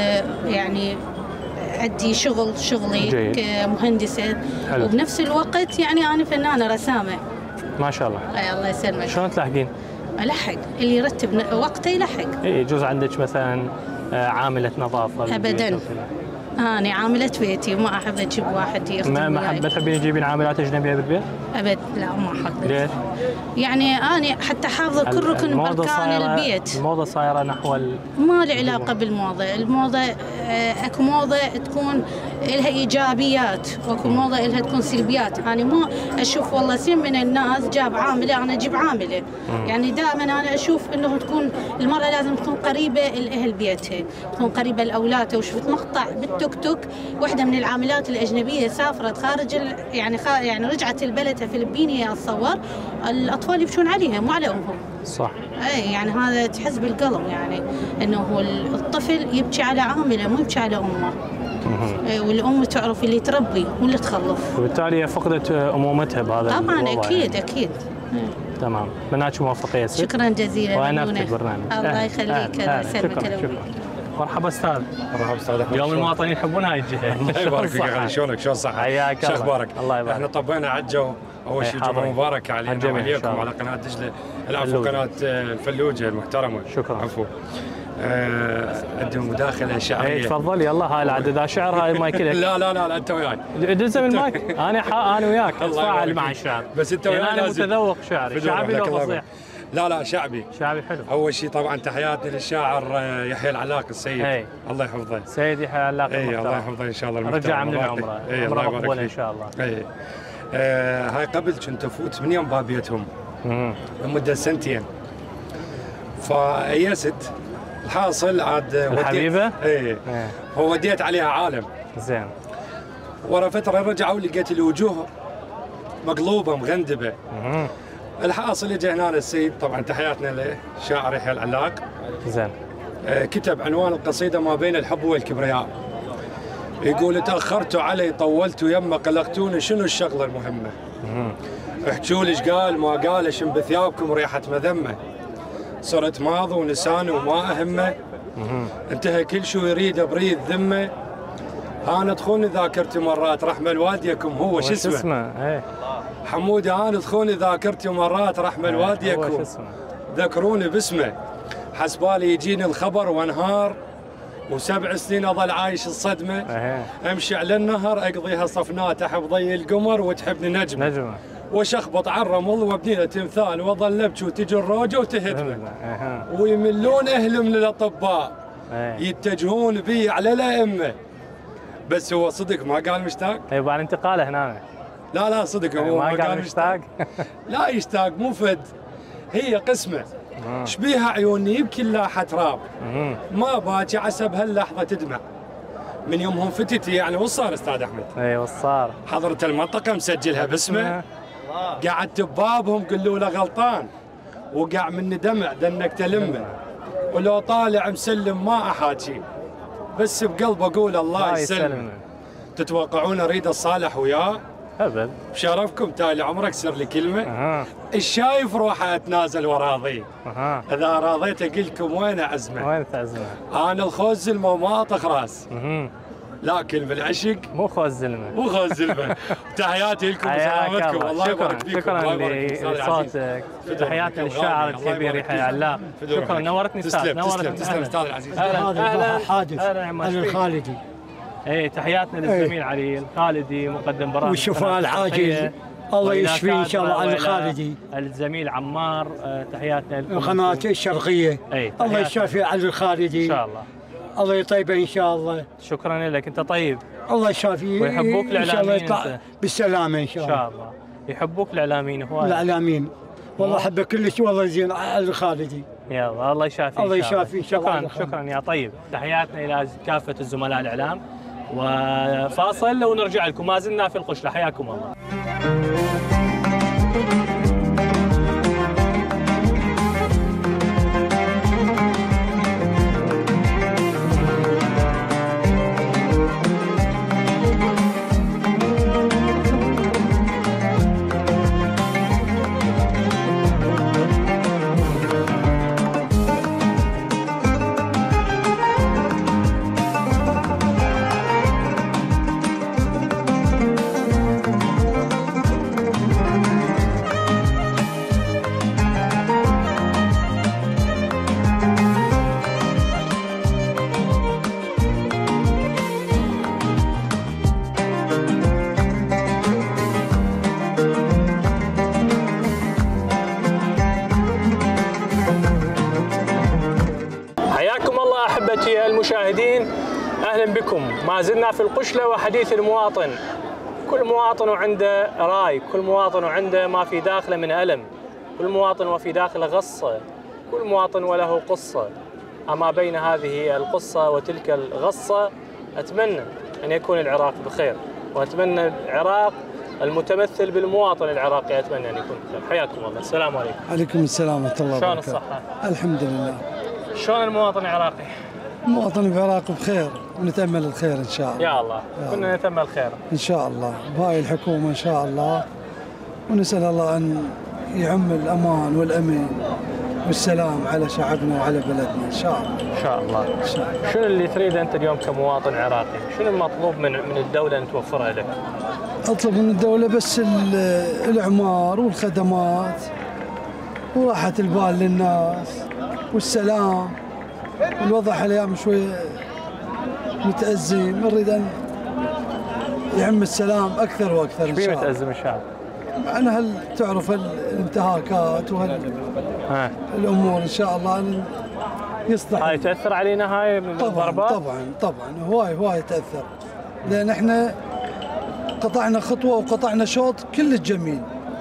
يعني عندي شغل شغلي جيد. كمهندسة. حلو. وبنفس الوقت يعني أنا فنانة رسامة. ما شاء الله. أي الله يسلمك. شلون تلحقين؟ ألحق، اللي يرتب وقته يلحق. إيه يجوز عندك مثلا عاملة نظافة؟ أبداً. أنا عاملة بيتي وما أحب أجيب واحد يخدم. ما ما حب تحبين تجيبين عاملات أجنبية بالبيت؟ أبد لا ما أحب. ليش؟ يعني أنا حتى حافظة كل ركن بأركان البيت. الموضة صايرة نحو ال... ما له علاقة بالموضة، الموضة اكو موضة تكون لها إيجابيات واكو موضة لها تكون سلبيات، أنا ما أشوف والله سين من الناس جاب عاملة أنا أجيب عاملة. مم. يعني دائما أنا أشوف إنه تكون المرأة لازم تكون قريبة لأهل بيتها، تكون قريبة لأولادها. وشفت مقطع بالتوك توك واحدة من العاملات الأجنبية سافرت خارج ال... يعني خ... يعني رجعت البلد فلبينية أتصور الأطفال يبكون عليها مو على أمهم. صح. اي يعني هذا تحس بالقلب، يعني انه هو الطفل يبكي على عامله مو يبكي على امه. اي والام تعرف اللي تربي واللي تخلف، وبالتالي فقدت امومتها بهذا طبعا الوضع. اكيد يعني. اكيد. تمام، اتمنى موفقيه ست. شكرا جزيلا. وانا في البرنامج. الله يخليك. الله يسلمك. شكرا. مرحبا استاذ. مرحبا استاذ احمد. اليوم المواطنين يحبون هاي الجهه. الله يبارك فيك يا شلونك؟ شلون صحتك؟ حياك الله. شو اخبارك؟ الله يبارك. احنا طبينا عجه اول شيء جمعه مباركه علينا وعليكم وعلى قناه دجله. العفو قناه الفلوجه المحترمه. شكرا. عفو. اقدم مداخله شعريه. اي تفضل يلا. هاي العد اذا شعر هاي المايك لك. لا لا لا انت وياي. دزم المايك. انا حا انا وياك نتفاعل مع الشعر. بس انت وياي انا متذوق شعري. شعبي لو فصيح. لا لا شعبي. شعبي حلو. اول شيء طبعا تحياتي للشاعر يحيى العلاق السيد. هي. الله يحفظه. سيد يحيى العلاق. اي الله يحفظه ان شاء الله. رجع من العمره. اي الله يبارك فيك. ان شاء الله. اي آه هاي قبل كنت افوت من يوم باب بيتهم لمده سنتين، فيست الحاصل عاد الحبيبه. اي ووديت عليها عالم. زين. ورا فتره رجعوا لقيت الوجوه مقلوبه مغندبه. مم. الحاصل اجى هنا السيد، طبعا تحياتنا للشاعر يحيى العلاق. زين. آه كتب عنوان القصيده ما بين الحب والكبرياء. يقول تاخرتوا علي طولتوا يمه قلقتوني شنو الشغله المهمه. احكوا لي ايش قال ما قال اشم بثيابكم ريحه مذمه. صرت ماضي ونساني وما اهمه. انتهى كل شو يريد بريد ذمه. انا تخوني ذاكرتي مرات رحمه والديكم هو شو اسمه؟ اسمه؟ ايه حمودي انا تخوني ذاكرتي مرات رحمه والديكم ذكروني باسمه. حسبالي يجيني الخبر وانهار وسبع سنين اظل عايش الصدمه. أه. امشي على النهر اقضيها صفنات احب ضي القمر وتحبني نجمه. نجمه. وشخبط على الرمل وابني له تمثال واظل ابكي وتجي الروجه وتهدمه. أه. ويملون اهل من الاطباء. أه. يتجهون بي على الائمه. بس هو صدق ما قال مشتاق؟ اي بعد انتقاله هنا. لا لا صدق هو ما, ما قال مشتاق. لا يشتاق مو فد، هي قسمه. شبيها عيوني يبكي لاحة تراب. ما باكي عسى بهاللحظه تدمع. من يومهم فتتي يعني وصار استاذ احمد. اي وصار. حضرة المنطقه مسجلها باسمه. قعدت ببابهم قالوا له غلطان وقع مني دمع دنك تلمه. ولو طالع مسلم ما احاكي بس بقلب اقول الله يسلمه. تتوقعون اريد الصالح وياه؟ ابد. بشرفكم تالي عمرك سر لي كلمه. أه. الشايف روحه اتنازل وراضيه. أه. اذا راضيت اقول لكم وين عزمه؟ وين تعزمه؟ انا الخوز زلمه وما اطخ راس. أه. لكن بالعشق مو خوز زلمه. مو خوز زلمه. تحياتي لكم وسلامتكم. الله يبارك فيكم. شكرا لصوتك. تحياتنا للشاعر الكبير يحيى العلاق. شكرا نورتني استاذ. نورتني تسلم استاذ العزيز. هذا حادث علي الخالدي. ايه تحياتنا للزميل علي الخالدي مقدم برامج والشفاء العاجل الله يشفيه ان شاء الله علي الخالدي. الزميل عمار تحياتنا لكم. القناه الشرقيه. ايه الله يشفي علي الخالدي ان شاء الله. الله يطيبه ان شاء الله. شكرا لك انت طيب. الله يشافيه ويحبوك ان شاء الله الاعلاميين يطلع انت. بالسلامه ان شاء ان الله. شاء الله يحبوك الاعلاميين هواي. الاعلاميين والله احبه كلش والله زين الخالدي. يلا الله يشافيه. الله يشافيه ان شاء الله. شكرا شكرا يا طيب. تحياتنا الى كافه الزملاء الاعلام وفاصل ونرجع لكم. ما زلنا في القشله. حياكم الله. المشاهدين اهلا بكم. ما زلنا في القشله وحديث المواطن. كل مواطن وعنده راي، كل مواطن وعنده ما في داخله من الم، كل مواطن وفي داخله غصه، كل مواطن وله قصه. اما بين هذه القصه وتلك الغصه اتمنى ان يكون العراق بخير، واتمنى العراق المتمثل بالمواطن العراقي اتمنى ان يكون بخير. حياكم الله. السلام عليكم. عليكم السلام ورحمه الله وبركاته. شلون الصحه؟ الحمد لله. شلون المواطن العراقي؟ المواطن العراقي بخير ونتامل الخير ان شاء الله. يا الله كنا نتامل خير ان شاء الله بهاي الحكومه ان شاء الله، ونسال الله ان يعم الامان والامن والسلام على شعبنا وعلى بلدنا ان شاء الله. ان شاء الله. ان شاء الله. شنو اللي تريده انت اليوم كمواطن عراقي؟ شنو المطلوب من من الدوله ان توفرها لك؟ اطلب من الدوله بس الاعمار والخدمات وراحه البال للناس والسلام. الوضع حاليا شوي متأزم، نريد ان يعم السلام اكثر واكثر ان شاء الله. متأزم الشعب؟ انا هل تعرف الانتهاكات وهل ها. الامور ان شاء الله ان يصلح. هاي تاثر علينا هاي الضربات؟ طبعا طبعا طبعا هواي هواي تاثر، لان احنا قطعنا خطوه وقطعنا شوط كل الجميل،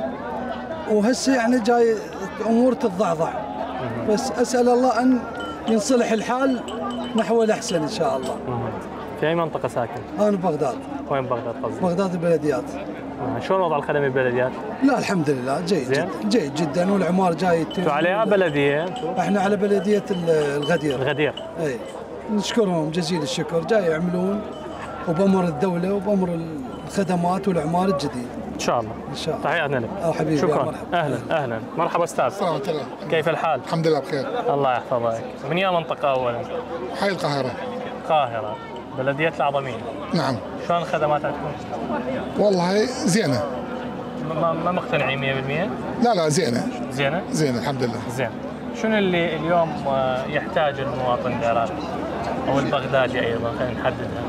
وهسه يعني جاي امور تتضعضع، بس اسال الله ان ينصلح الحال نحو الاحسن ان شاء الله. في اي منطقه ساكن؟ انا بغداد. وين بغداد قصدك؟ بغداد البلديات. شلون وضع الخدمي بالبلديات؟ لا الحمد لله جيد جدا جيد جدا، والعمار جاي. انتم على بلديه انتم؟ احنا على بلديه الغدير. الغدير. اي نشكرهم جزيل الشكر، جاي يعملون وبامر الدوله وبامر الخدمات والاعمار الجديد. ان شاء الله. ان شاء الله. تحياتنا لك. اه حبيبي. شكرا. مرحبا. اهلا اهلا مرحبا استاذ. السلام عليكم. كيف الحال؟ الحمد لله بخير. الله يحفظك. من اي منطقه اولا؟ حي القاهره. القاهره. بلديه العظمين. نعم. شلون الخدمات عندكم؟ والله زينه. ما ما مقتنعين مية بالمية؟ لا لا زينه. زينه؟ زينه الحمد لله. زين. شنو اللي اليوم يحتاج المواطن العراقي او البغدادي ايضا خلينا نحددها؟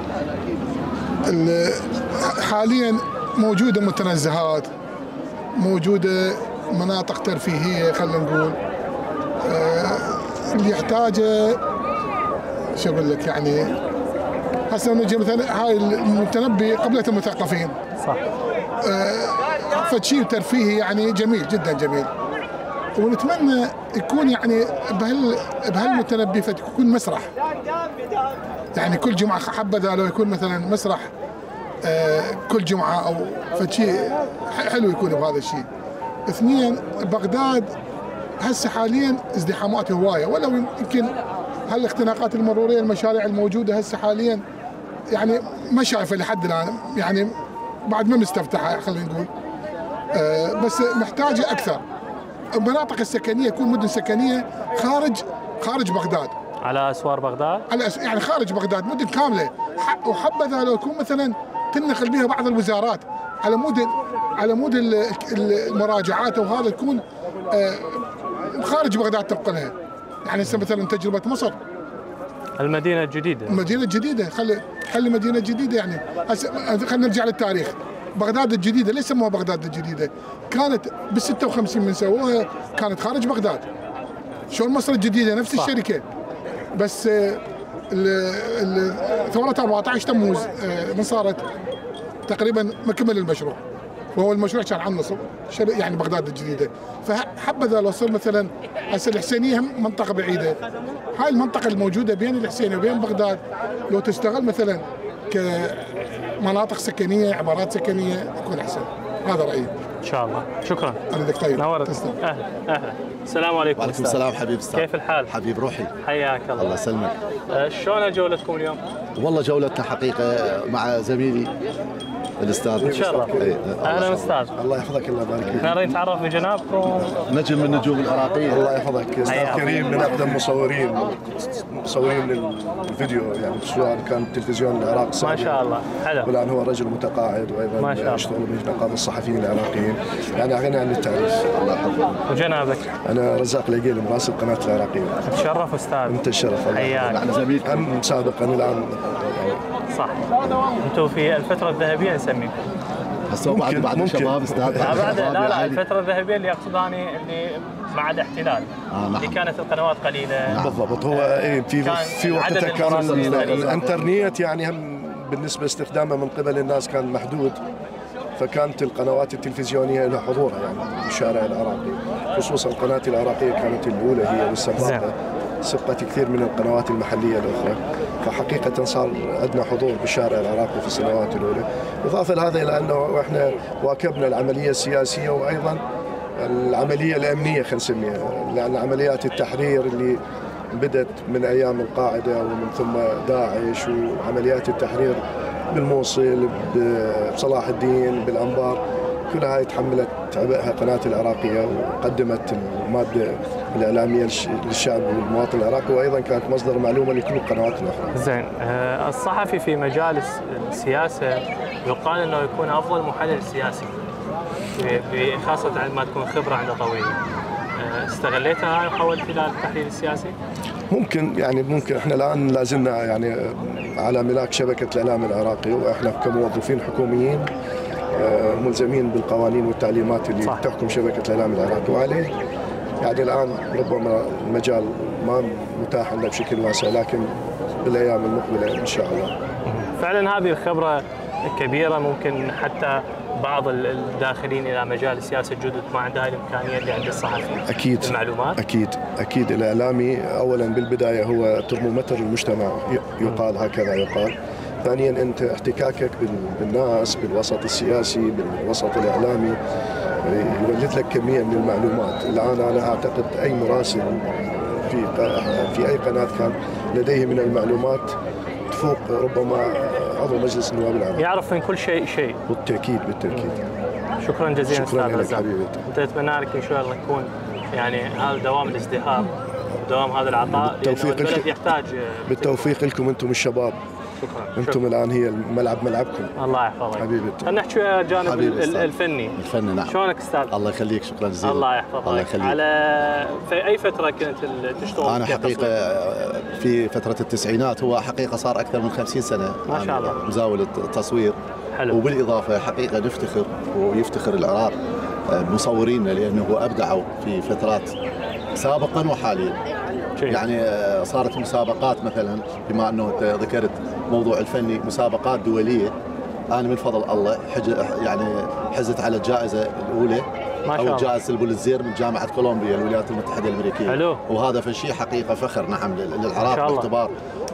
حاليا موجوده متنزهات، موجوده مناطق ترفيهيه خلينا نقول. اللي يحتاجه شو اقول لك يعني هسه نجي مثلا هاي المتنبي قبلة المثقفين. صح. آه فشيء ترفيهي يعني جميل جدا جميل، ونتمنى يكون يعني بهال بهالمتنبي فتكون مسرح، يعني كل جمعه حبذا لو يكون مثلا مسرح آه كل جمعه او فشيء حلو يكون بهذا الشيء. اثنين بغداد هسه حاليا ازدحامات هوايه، ولو يمكن هالاختناقات المروريه المشاريع الموجوده هسه حاليا يعني ما شايفه لحد الان، يعني بعد ما مستفتحه خلينا نقول. آه بس محتاجه اكثر. المناطق السكنيه يكون مدن سكنيه خارج خارج بغداد. على اسوار بغداد؟ على أس... يعني خارج بغداد مدن كامله، وحبذا لو يكون مثلا تنقل بها بعض الوزارات على مود على مود المراجعات، وهذا يكون آه خارج بغداد تنقلها. يعني هسه مثلا تجربه مصر المدينه الجديده. المدينه الجديده خلي خلي مدينه جديده يعني. هسه خلينا نرجع للتاريخ. بغداد الجديده ليش سموها بغداد الجديده؟ كانت بال ستة وخمسين من سووها كانت خارج بغداد. شلون مصر الجديده نفس صح. الشركه، بس ثورة أربعة عشر تموز من صارت تقريبا مكمل المشروع، وهو المشروع كان عن نصب يعني بغداد الجديدة. فحبذا لو صار مثلا هسه الحسينية هم منطقة بعيدة، هاي المنطقة الموجودة بين الحسينية وبين بغداد لو تستغل مثلا كمناطق سكنية، عمارات سكنية، يكون أحسن. هذا رأيي. ان شاء الله. شكرا. أنا طيب. نورت. اهلا اهلا. السلام عليكم. وعليكم السلام حبيب استاذ. كيف الحال؟ حبيب روحي. حياك الله. الله يسلمك. أه شلون جولتكم اليوم؟ والله جولتنا حقيقه مع زميلي الاستاذ. نتشرف. اهلا استاذ. الله يحفظك. الله يبارك فيك. نريد نتعرف بجنابكم. نجم من النجوم العراقيه. الله يحفظك. استاذ كريم من اقدم مصورين مصورين الفيديو، يعني سواء كان تلفزيون العراق ما شاء الله. حلو. والان هو رجل متقاعد وايضا يشتغل بنقابه الصحفيين العراقيين، يعني غني عن التعريف. الله يحفظك. وجنابك؟ انا رزاق لقيل مراسل قناه العراقيه. تشرف استاذ. انت الشرف. حياك. يعني زميلك هم سابقا الان. صح. انتم في الفتره الذهبيه نسميكم. هسه بعد بعد الشباب استاذ. لا بعد لا لا الفتره الذهبيه اللي اقصد اني اللي مع الاحتلال. آه نعم. اللي كانت القنوات قليله. نعم. بالضبط. هو ايه في في وقتها كان الانترنت يعني هم بالنسبه استخدامه من قبل الناس كان محدود، فكانت القنوات التلفزيونيه لها حضورها يعني في الشارع العراقي، خصوصا القناه العراقيه كانت الاولى هي والسباقه، سبقت كثير من القنوات المحليه الاخرى، فحقيقه صار عندنا حضور بالشارع العراقي في السنوات الاولى. اضافه لهذا الى انه احنا واكبنا العمليه السياسيه وايضا العمليه الامنيه خلينا نسميها، لان عمليات التحرير اللي بدت من ايام القاعده ومن ثم داعش، وعمليات التحرير بالموصل بصلاح الدين بالانبار، كلها هاي تحملت عبئها قناه العراقيه وقدمت الماده الاعلاميه للشعب والمواطن العراقي، وايضا كانت مصدر معلومه لكل القنوات الاخرى. زين، الصحفي في مجال السياسه يقال انه يكون افضل محلل سياسي، خاصه عندما تكون خبره عنده طويله. استغليتها هاي وحاولت الى التحليل السياسي؟ ممكن يعني ممكن احنا الان لازلنا يعني على ملاك شبكه الاعلام العراقي، واحنا كموظفين حكوميين ملزمين بالقوانين والتعليمات اللي صح. تحكم شبكه الاعلام العراقي، وعليه يعني الان ربما المجال ما متاح لنا بشكل واسع، لكن بالايام المقبله ان شاء الله. فعلا هذه الخبره كبيره، ممكن حتى بعض الداخلين الى مجال السياسه الجدد ما عنده هاي الامكانيه اللي عند الصحفي. اكيد المعلومات. اكيد اكيد الاعلامي اولا بالبدايه هو ترمومتر المجتمع، يقال هكذا يقال. ثانيا انت احتكاكك بالناس بالوسط السياسي بالوسط الاعلامي يولد لك كميه من المعلومات. الان انا اعتقد اي مراسل في في اي قناه كان لديه من المعلومات تفوق ربما عضو مجلس النواب العراقي. يعرف من كل شيء شيء. بالتاكيد بالتاكيد. شكرا جزيلا استاذ رزاق. انت اتمنى لك ان شاء الله يكون يعني هذا دوام الازدهار ودوام هذا العطاء، لانه البلد يحتاج. بالتوفيق لكم انتم الشباب. شكرا. انتم شكرا. الان هي الملعب ملعبكم. الله يحفظك. حبيبي. خلينا نحكي شويه الجانب الفني. الفني نعم. شلونك استاذ؟ الله يخليك. شكرا جزيلا. الله يحفظك. الله يخليك. على في اي فتره كنت تشتغل؟ انا حقيقه في فتره التسعينات، هو حقيقه صار اكثر من خمسين سنه ما شاء الله مزاول التصوير. حلو. وبالاضافه حقيقه نفتخر ويفتخر العراق بمصورينا لانه ابدعوا في فترات سابقا وحاليا. يعني صارت مسابقات مثلا، بما انه انت ذكرت موضوع الفني، مسابقات دوليه انا من فضل الله حج يعني حزت على الجائزه الاولى ما شاء او جائزه البوليتزير من جامعه كولومبيا الولايات المتحده الامريكيه. حلو. وهذا فشي حقيقه فخر نعم للعراق باعتبار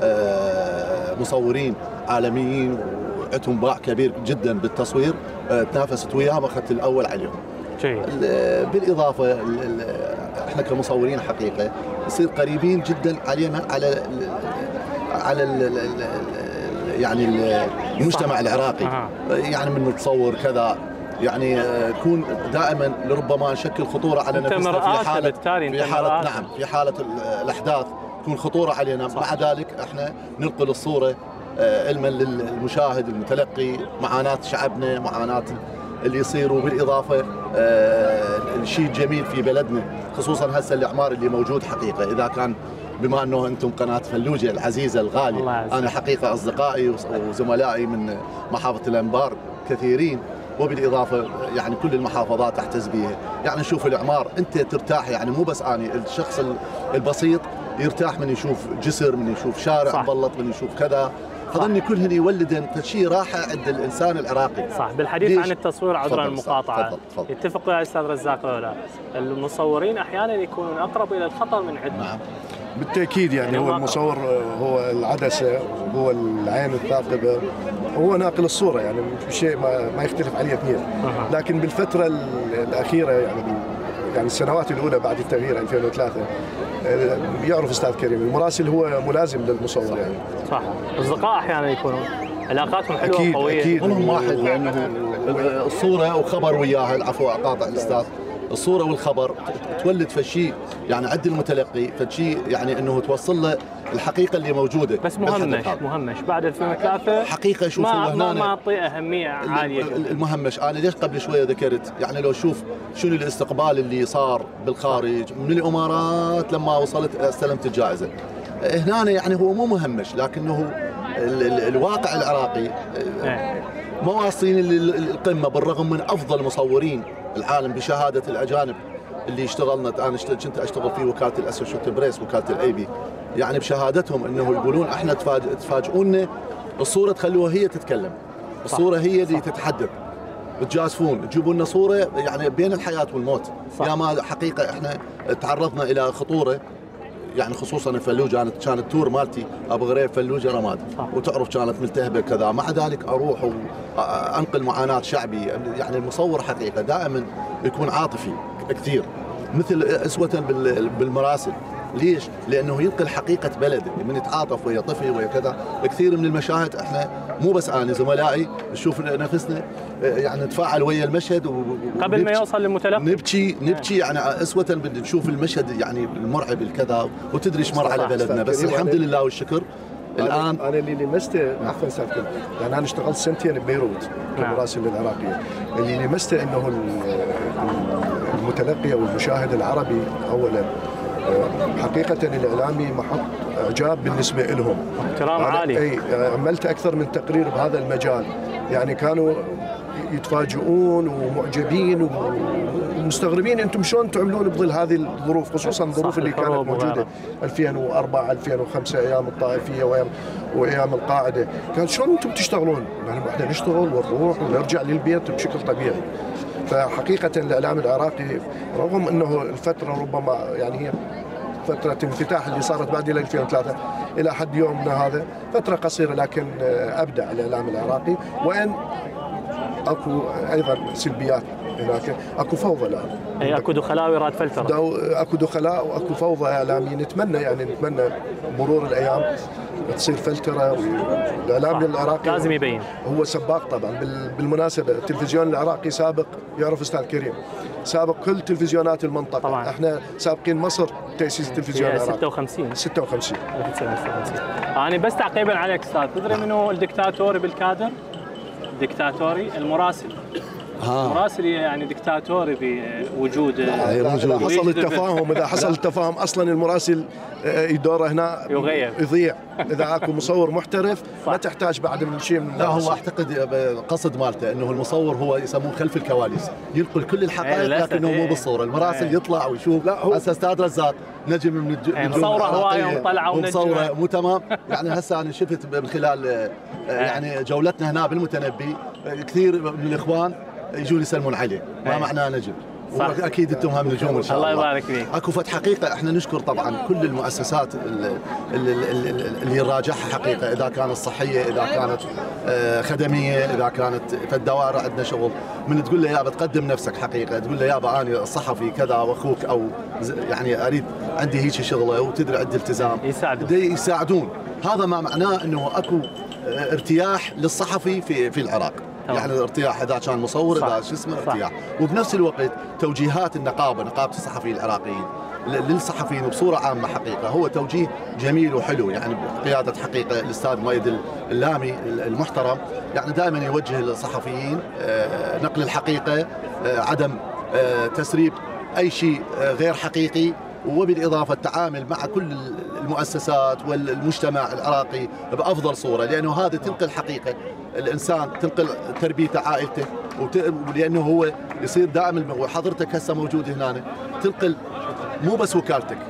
مصورين عالميين وعندهم باع كبير جدا بالتصوير، تنافست وياهم اخذت الاول عليهم. جيد. بالاضافه احنا كمصورين حقيقه نصير قريبين جدا علينا على ال على ال يعني المجتمع صح. العراقي. أه. يعني من نتصور كذا يعني تكون دائما لربما نشكل خطوره على نفسنا في حاله في حاله نعم في حاله الاحداث تكون خطوره علينا صح. مع ذلك احنا ننقل الصوره علما للمشاهد المتلقي، معاناه شعبنا، معاناه اللي يصير. وبالاضافه الشيء الجميل في بلدنا خصوصا هسه الاعمار اللي موجود حقيقه، اذا كان بما انه انتم قناه فلوجه العزيزه الغاليه، انا حقيقه اصدقائي وزملائي من محافظه الانبار كثيرين، وبالاضافه يعني كل المحافظات احتز بها، يعني نشوف الاعمار انت ترتاح، يعني مو بس اني الشخص البسيط يرتاح من يشوف جسر، من يشوف شارع مبلط، من يشوف كذا. هذني كلهن يولدن فشي راحه عند الانسان العراقي. صح. بالحديث عن التصوير عذرا المقاطعه، تفضل تفضل. يتفق يا استاذ رزاق ولا المصورين احيانا يكونون اقرب الى الخطر من عندنا؟ نعم بالتاكيد يعني, يعني هو المصور هو العدسه، هو العين الثاقبه، هو ناقل الصوره، يعني شيء ما, ما يختلف عليه اثنين. لكن بالفتره الاخيره يعني يعني السنوات الاولى بعد التغيير ألفين وثلاثة يعرف استاذ كريم المراسل هو ملازم للمصور يعني. صح. اصدقاء احيانا يكونون علاقاتهم حلوه أكيد وقويه. اكيد كلهم واحد، لانه الصوره وخبر وياها، العفو اقاطع الاستاذ، الصوره والخبر تولد فشي يعني عند المتلقي فشي يعني انه توصل له الحقيقه اللي موجوده. بس مهمش مهمش بعد ألفين وثلاثة حقيقه شوف ما هنا ما اعطي اهميه عاليه. المهمش انا ليش قبل شويه ذكرت يعني لو شوف شنو الاستقبال اللي صار بالخارج من الامارات لما وصلت استلمت الجائزه. هنا يعني هو مو مهمش، لكنه ال ال الواقع العراقي مواصلين القمه بالرغم من افضل مصورين العالم بشهاده الاجانب اللي اشتغلنا. انا كنت اشتغل في وكاله الاسوشيتد بريس، وكاله الاي بي، يعني بشهادتهم انه يقولون احنا تفاجئونا الصوره تخلوها هي تتكلم، الصوره هي اللي تتحدث، تجازفون تجيبوا لنا صوره يعني بين الحياه والموت. يا ما حقيقه احنا تعرضنا الى خطوره يعني خصوصا الفلوجه، كانت كانت التور مالتي ابو غريب فلوجه رماد، وتعرف كانت ملتهبه كذا، مع ذلك اروح وانقل معاناه شعبي. يعني المصور حقيقه دائما يكون عاطفي كثير، مثل اسوه بالمراسل. ليش؟ لانه ينقل حقيقه بلده، من يتعاطف ويا طفل ويا كذا. كثير من المشاهد احنا مو بس انا زملائي نشوف نفسنا يعني نتفاعل ويا المشهد قبل ما يوصل للمتلقي نبكي نبكي يعني اسوه نشوف المشهد يعني المرعب الكذا، وتدري ايش مر على بلدنا. بس الحمد لله والشكر الان انا اللي لمسته عفوا استاذ يعني انا اشتغلت سنتين ببيروت كمراسل للعراقيه. اللي لمسته انه المتلقي او المشاهد العربي اولا حقيقة الإعلامي محط إعجاب بالنسبة لهم، احترام عالي. أي عملت أكثر من تقرير بهذا المجال، يعني كانوا يتفاجئون ومعجبين ومستغربين أنتم شلون تعملون بظل هذه الظروف، خصوصا الظروف اللي كانت موجودة ألفين وأربعة ألفين وخمسة أيام الطائفية وأيام وأيام القاعدة. كان شلون أنتم تشتغلون؟ يعني احنا نشتغل ونروح ونرجع للبيت بشكل طبيعي. فحقيقة الإعلام العراقي رغم أنه الفترة ربما يعني هي فترة انفتاح اللي صارت بعد ألفين وثلاثة إلى حد يومنا هذا فترة قصيرة، لكن أبدع الإعلام العراقي. وإن أكو أيضا سلبيات هناك، أكو فوضى الآن، أي أكو دخلاء وإيراد فلترة، أكو دخلاء وأكو فوضى إعلامية. نتمنى يعني نتمنى مرور الأيام تصير فلترة. والإعلام العراقي لازم يبين، هو سباق طبعا. بالمناسبة التلفزيون العراقي سابق، يعرف أستاذ كريم، سابق كل تلفزيونات المنطقة طبعا. احنا سابقين مصر تأسيس التلفزيون العراقي ستة وخمسين ستة وخمسين. أنا بس تعقيبا عليك أستاذ، تدري منو الدكتاتوري بالكادر؟ دكتاتوري المراسل. ها. المراسل يعني دكتاتوري بوجوده. إذا حصل التفاهم، إذا حصل التفاهم أصلا المراسل دوره هنا يغير يضيع. إذا أكو مصور محترف ما تحتاج بعد من شيء من لا. هو أعتقد قصد مالته أنه المصور هو يسموه خلف الكواليس، ينقل كل الحقائق لكنه مو بالصورة. المراسل يطلع ويشوف. هسه أستاذ رزاق نجم من النجوم مصورة هواية وطلعوا ومصورة مو تمام. يعني هسه أنا شفت من خلال يعني جولتنا هنا بالمتنبي كثير من الإخوان يجون يسلمون عليه، ما معناه نجم. واكيد انتم هم نجوم ان شاء الله. الله يبارك فيك. اكو فت حقيقه احنا نشكر طبعا كل المؤسسات اللي نراجعها حقيقه، اذا كانت صحيه، اذا كانت خدميه، اذا كانت في الدوائر عندنا شغل. من تقول له يابا تقدم نفسك حقيقه، تقول له يابا انا صحفي كذا واخوك او يعني اريد عندي هيك شغله وتدري عندي التزام، يساعدون يساعدون. هذا ما معناه انه اكو ارتياح للصحفي في في العراق. يعني الارتياح اذا كان مصور، اذا شو اسمه ارتياح. وبنفس الوقت توجيهات النقابه، نقابه الصحفيين العراقيين للصحفيين بصوره عامه حقيقه هو توجيه جميل وحلو، يعني بقياده حقيقه الاستاذ مؤيد اللامي المحترم، يعني دائما يوجه للصحفيين نقل الحقيقه، عدم تسريب اي شيء غير حقيقي، وبالإضافة التعامل مع كل المؤسسات والمجتمع العراقي بأفضل صورة، لأنه هذا تنقل حقيقة الإنسان، تنقل تربيته، عائلته، ولأنه هو يصير دائما. وحضرتك هسه موجود هنا تنقل مو بس وكالتك،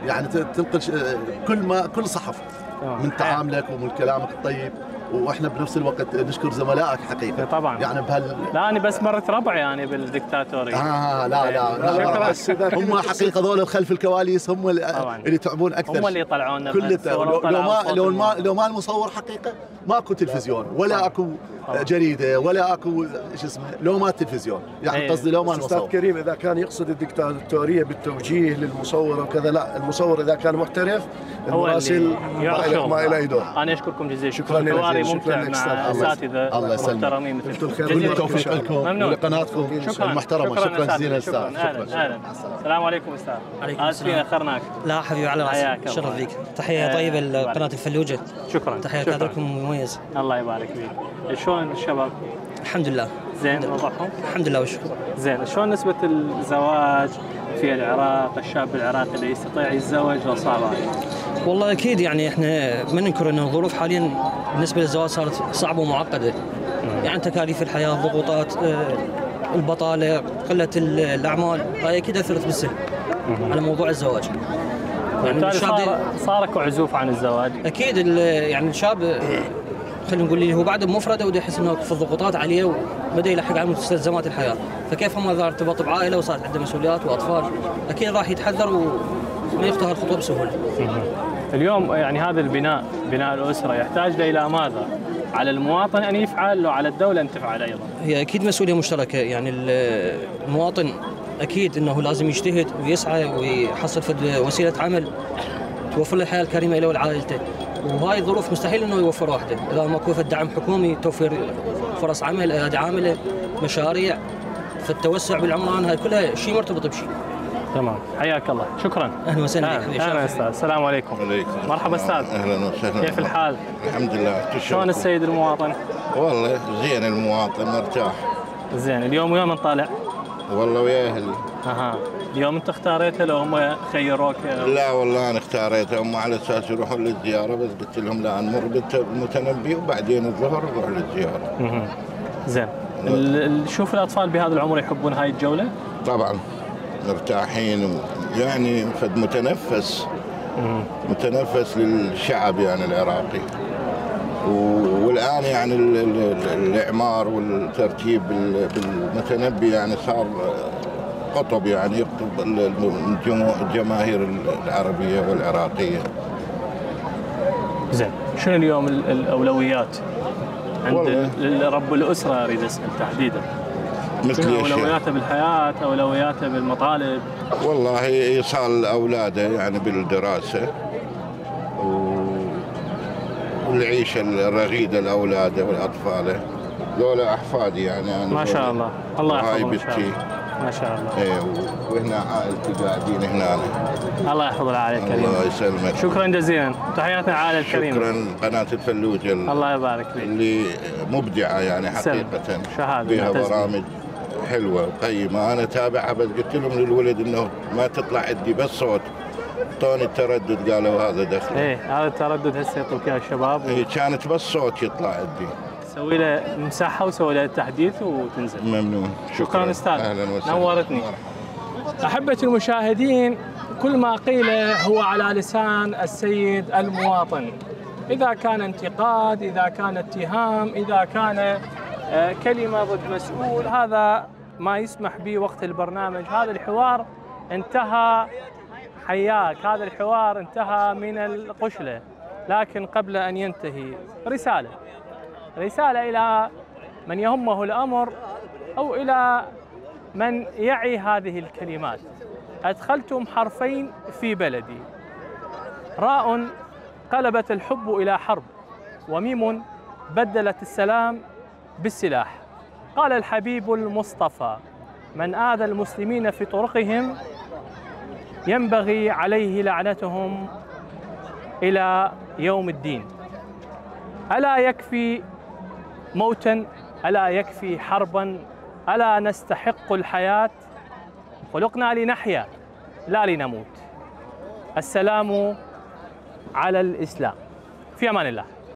يعني تنقل كل ما كل صحف من تعاملك ومن كلامك الطيب، واحنا بنفس الوقت نشكر زملائك حقيقه طبعا يعني بهال لا انا بس مرت ربع يعني بالدكتاتوريه. اه لا لا, لا هم حقيقه ذول خلف الكواليس هم اللي, اللي تعبون اكثر، هم اللي يطلعونا كل لو, لو ما لو ما لو ما المصور حقيقه ماكو تلفزيون ولا اكو جريده ولا اكو شو اسمه، لو ما التلفزيون يعني قصدي لو ما المصور. استاذ كريم اذا كان يقصد الدكتاتوريه بالتوجيه للمصور وكذا، لا المصور اذا كان محترف المراسل ما له دور. انا اشكركم جزيلا، شكرا لك، ممتع مع اساتذه الله يسلمك، محترمين مثل كل التوفيق لكم ولقناتكم المحترمه. شكرا جزيلا استاذ. شكرا اهلا. السلام عليكم استاذ. اسفين اخرناك. لا حبيبي على راسي، شرف فيك. تحيه طيبه لقناه الفلوجه. شكرا. تحيه كادركم مميز. الله يبارك فيك. شلون الشباب؟ الحمد لله. زين وضعهم؟ الحمد لله والشكر. زين، شلون نسبه الزواج في العراق؟ الشاب العراقي اللي يستطيع يتزوج لو صعب عليه؟ والله اكيد يعني احنا ما ننكر ان الظروف حاليا بالنسبه للزواج صارت صعبه ومعقده. يعني تكاليف الحياه، ضغوطات، البطاله، قله الاعمال، هاي اكيد اثرت بالسلب على موضوع الزواج. يعني الشاب صار اكو عزوف عن الزواج. اكيد يعني الشاب خلينا نقول لي هو بعد بمفرده وده يحس انه في الضغوطات عليه وبدا يلحق على مستلزمات الحياه، فكيف هم اذا ارتبط بعائله وصارت عنده مسؤوليات واطفال اكيد راح يتحذر وما يخطو هالخطوه بسهوله. اليوم يعني هذا البناء، بناء الاسره يحتاج الى ماذا؟ على المواطن ان يفعل وعلى الدوله ان تفعل ايضا. هي اكيد مسؤوليه مشتركه، يعني المواطن اكيد انه لازم يجتهد ويسعى ويحصل فد وسيله عمل توفر له الحياه الكريمه له ولعائلته، وهاي الظروف مستحيل انه يوفر وحده، اذا ماكو دعم حكومي، توفير فرص عمل، ايادي عامله، مشاريع، فالتوسع بالعمران، هاي كلها شيء مرتبط بشيء. تمام، حياك الله، شكرا. اهلا وسهلا. اهلا استاذ، السلام عليكم. عليكم. مرحبا استاذ. اهلا وسهلا. كيف الحال؟ الحمد لله. شلون السيد المواطن؟ والله زين المواطن مرتاح. زين، اليوم ويا من طالع؟ والله ويا اهلي. اها، اليوم انت اختاريته لو هم خيروك؟ لا والله انا اختاريتهم على اساس يروحون للزياره، بس قلت لهم لا نمر بالمتنبي وبعدين الظهر نروح للزياره. اها. زين، شوف الاطفال بهذا العمر يحبون هاي الجوله؟ طبعا مرتاحين، يعني فد متنفس متنفس للشعب يعني العراقي. والان يعني الاعمار والترتيب بالمتنبي يعني صار قطب، يعني يقطب الجماهير العربيه والعراقيه. زين، شنو اليوم الاولويات عند رب الاسره؟ اريد اسال تحديدا. مثل اولوياته بالحياه، اولوياته بالمطالب. والله ايصال اولاده يعني بالدراسه والعيشه الرغيده لاولاده والاطفال، ذولا احفادي يعني انا ما شاء الله. الله يحفظهم ان شاء الله. ما شاء الله. ايه، وهنا عائلتي قاعدين هنا. الله يحفظ العائله الكريمه. الله يسلمك. شكرا جزيلا، تحياتنا العائله الكريمه. شكرا قناه الفلوجه. الله يبارك فيك. اللي مبدعه يعني حقيقه. شهاده. فيها برامج حلوه وقيمه، انا تابعها بس قلت لهم للولد انه ما تطلع عندي بس صوت. اعطوني التردد قالوا هذا دخل. ايه، هذا التردد هسه يعطوك اياه الشباب. ايه، كانت بس صوت يطلع عندي. سوي له مساحه وسوي له تحديث وتنزل. ممنون. شكرا, شكرا استاذ. اهلا وسهلا. نورتني. احبتي المشاهدين، كل ما قيل هو على لسان السيد المواطن، اذا كان انتقاد، اذا كان اتهام، اذا كان كلمه ضد مسؤول، هذا ما يسمح به وقت البرنامج. هذا الحوار انتهى، حياك، هذا الحوار انتهى من القشله. لكن قبل ان ينتهي رساله رسالة إلى من يهمه الأمر أو إلى من يعي هذه الكلمات. أدخلتم حرفين في بلدي، راء قلبت الحب إلى حرب، وميم بدلت السلام بالسلاح. قال الحبيب المصطفى: من آذى المسلمين في طرقهم ينبغي عليه لعنتهم إلى يوم الدين. ألا يكفي موتا؟ ألا يكفي حربا؟ ألا نستحق الحياة؟ خلقنا لنحيا لا لنموت. السلام على الإسلام. في أمان الله.